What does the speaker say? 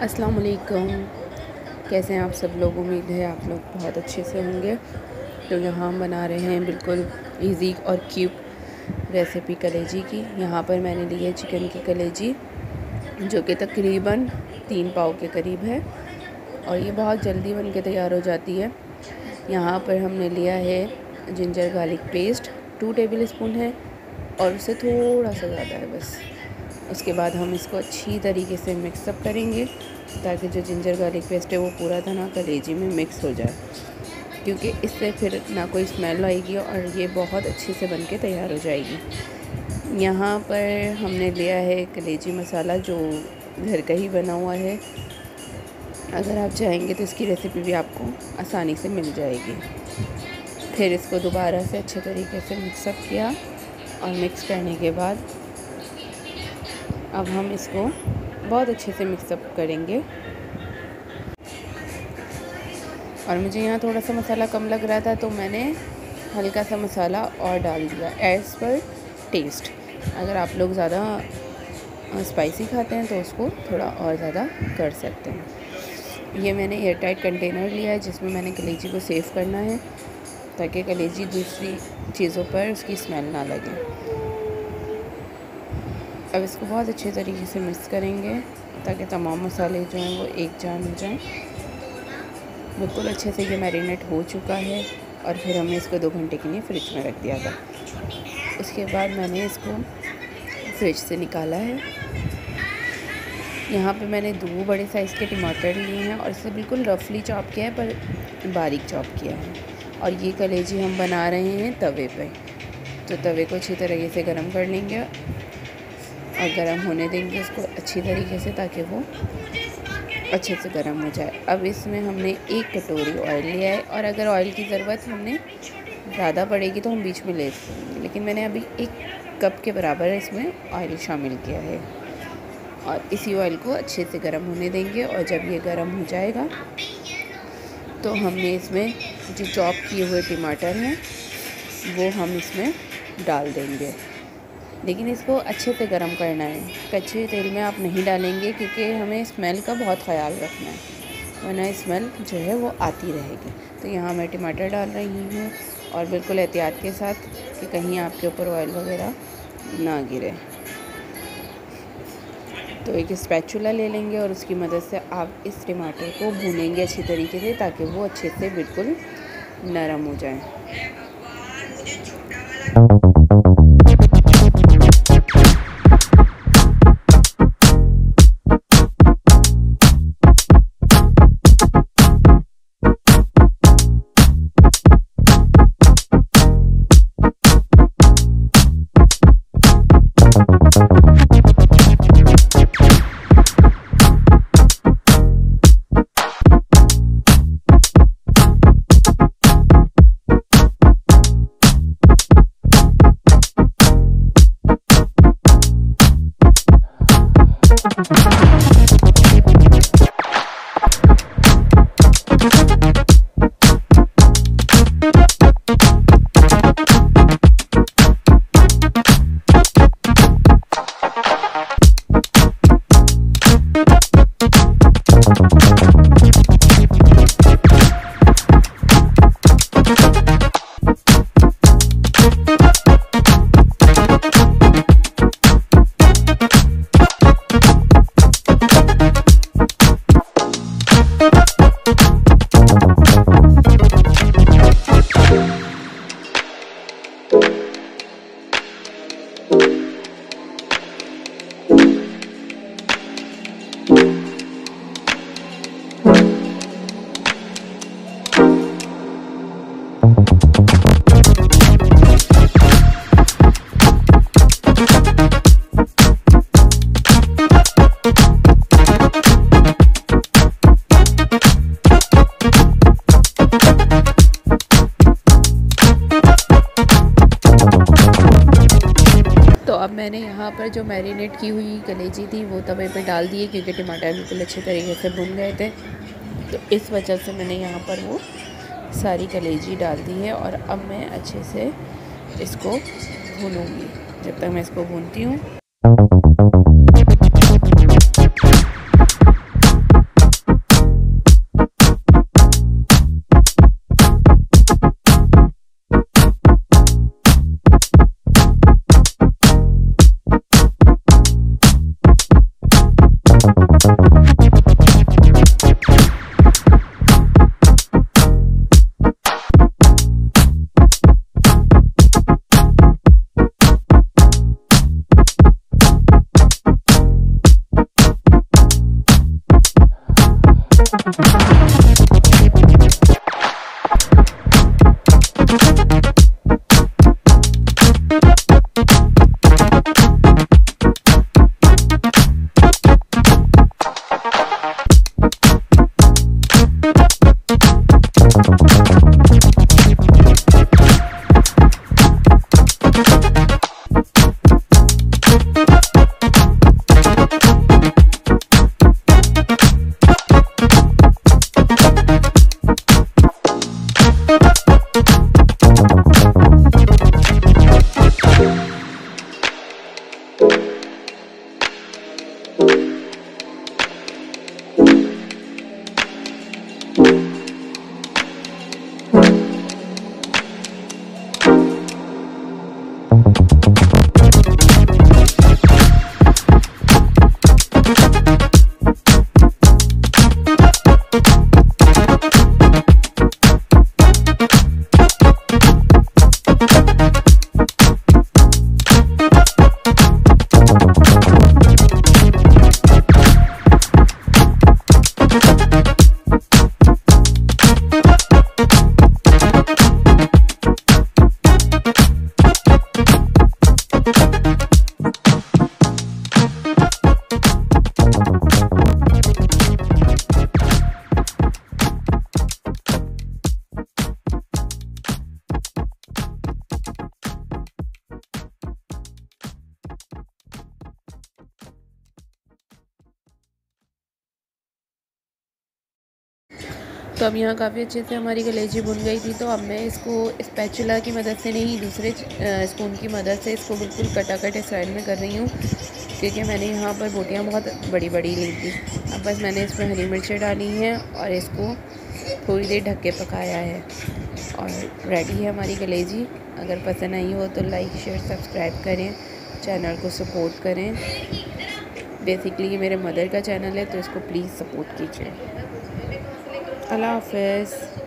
अस्सलाम वालेकुम। कैसे हैं आप सब लोग? उम्मीद है आप लोग बहुत अच्छे से होंगे। तो यहाँ हम बना रहे हैं बिल्कुल इजी और क्यूक रेसिपी कलेजी की। यहाँ पर मैंने ली है चिकन की कलेजी, जो कि तकरीबन 3 पाव के करीब है और ये बहुत जल्दी बन के तैयार हो जाती है। यहाँ पर हमने लिया है ginger garlic paste 2 tablespoon है और उससे थोड़ा सा ज़्यादा है बस। उसके बाद हम इसको अच्छी तरीके से मिक्सअप करेंगे ताकि जो जिंजर गार्लिक पेस्ट है वो पूरा तरह कलेजी में मिक्स हो जाए, क्योंकि इससे फिर ना कोई स्मेल आएगी और ये बहुत अच्छे से बन के तैयार हो जाएगी। यहाँ पर हमने लिया है कलेजी मसाला, जो घर का ही बना हुआ है। अगर आप चाहेंगे तो इसकी रेसिपी भी आपको आसानी से मिल जाएगी। फिर इसको दोबारा से अच्छे तरीके से मिक्सअप किया और मिक्स करने के बाद अब हम इसको बहुत अच्छे से मिक्सअप करेंगे। और मुझे यहाँ थोड़ा सा मसाला कम लग रहा था तो मैंने हल्का सा मसाला और डाल दिया एज़ पर टेस्ट। अगर आप लोग ज़्यादा स्पाइसी खाते हैं तो उसको थोड़ा और ज़्यादा कर सकते हैं। ये मैंने एयर टाइट कंटेनर लिया है जिसमें मैंने कलेजी को सेव करना है ताकि कलेजी दूसरी चीज़ों पर उसकी स्मेल ना लगे। अब इसको बहुत अच्छे तरीके से मिक्स करेंगे ताकि तमाम मसाले जो हैं वो एक जान हो जाएं। बिल्कुल अच्छे से ये मैरिनेट हो चुका है और फिर हमने इसको 2 घंटे के लिए फ्रिज में रख दिया था। उसके बाद मैंने इसको फ्रिज से निकाला है। यहाँ पे मैंने 2 बड़े साइज़ के टमाटर लिए हैं और इसे बिल्कुल रफली चॉप किया है, पर बारीक चॉप किया है। और ये कलेजी हम बना रहे हैं तवे पे, तो तवे को अच्छी तरीके से गर्म कर लेंगे और गर्म होने देंगे उसको अच्छी तरीके से ताकि वो अच्छे से गर्म हो जाए। अब इसमें हमने 1 कटोरी ऑयल लिया है और अगर ऑयल की ज़रूरत हमने ज़्यादा पड़ेगी तो हम बीच में ले सकेंगे, लेकिन मैंने अभी 1 कप के बराबर इसमें ऑयल शामिल किया है। और इसी ऑयल को अच्छे से गर्म होने देंगे और जब ये गर्म हो जाएगा तो हमने इसमें जो चॉप किए हुए टमाटर हैं वो हम इसमें डाल देंगे। लेकिन इसको अच्छे से गर्म करना है, कच्चे तेल में आप नहीं डालेंगे क्योंकि हमें स्मेल का बहुत ख़याल रखना है, वरना स्मेल जो है वो आती रहेगी। तो यहाँ मैं टमाटर डाल रही हूँ और बिल्कुल एहतियात के साथ कि कहीं आपके ऊपर ऑयल वगैरह ना गिरे। तो एक स्पैचुला ले लेंगे और उसकी मदद से आप इस टमाटर को भूनेंगे अच्छी तरीके से ताकि वो अच्छे से बिल्कुल नरम हो जाए। अब मैंने यहाँ पर जो मैरिनेट की हुई कलेजी थी वो तवे पे डाल दी है, क्योंकि टमाटर बिल्कुल अच्छे तरीके से भुन गए थे, तो इस वजह से मैंने यहाँ पर वो सारी कलेजी डाल दी है। और अब मैं अच्छे से इसको भूनूंगी। जब तक मैं इसको भूनती हूँ तो अब यहाँ काफ़ी अच्छे से हमारी कलेजी बुन गई थी। तो अब मैं इसको स्पैचुला की मदद से नहीं, दूसरे स्पून की मदद से इसको बिल्कुल कटाकट स्टाइल में कर रही हूँ, क्योंकि मैंने यहाँ पर बोटियाँ बहुत बड़ी बड़ी ली थी। अब बस मैंने इसमें हरी मिर्चें डाली हैं और इसको थोड़ी देर ढक के पकाया है और रेडी है हमारी कलेजी। अगर पसंद आई हो तो लाइक शेयर सब्सक्राइब करें, चैनल को सपोर्ट करें। बेसिकली ये मेरे मदर का चैनल है, तो इसको प्लीज़ सपोर्ट कीजिए। अल्लाह हाफ़िज़।